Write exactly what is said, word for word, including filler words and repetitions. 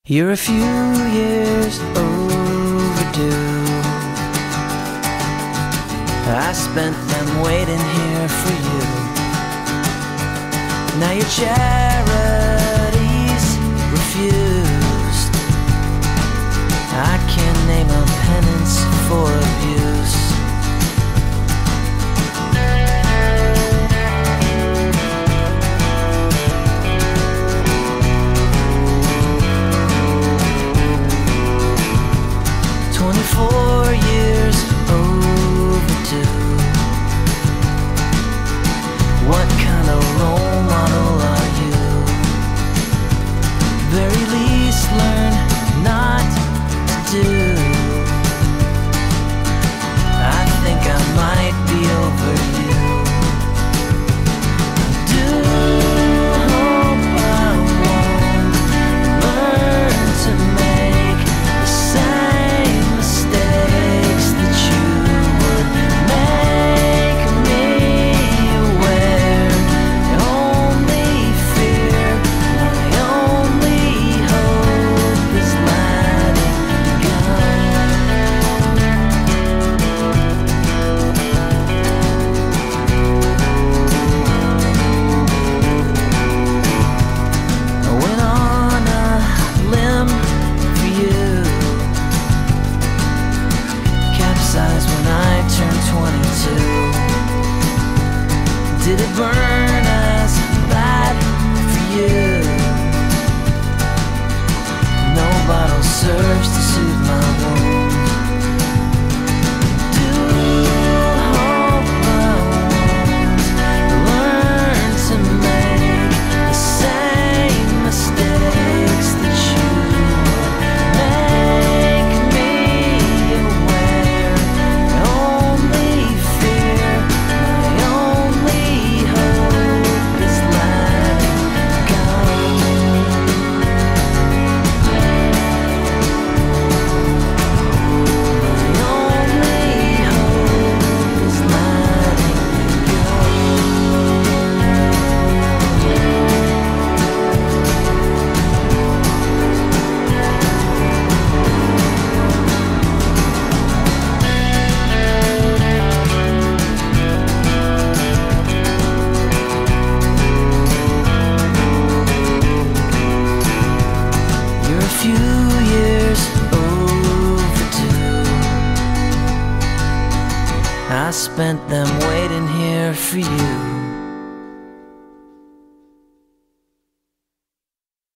You're a few years overdue. I spent them waiting here for you. Now your charities refused. I can't name a penance for abuse. Twenty-four years overdue. What kind of role model are you? Very least learn not to do. I think I might be over you. Do hope I won't learn to make the same mistakes that you would make me aware. My only fear, my only hope is letting go. I went on a limb for you. Capsized when I turned twenty-two. Did it burn as bad for you? No bottle serves to soothe my wound. Do hope I won't learn to make the same mistakes that you make me aware. My only fear, my only hope is letting go. My only hope is letting go. You're a few years overdue. I spent them waiting here for you.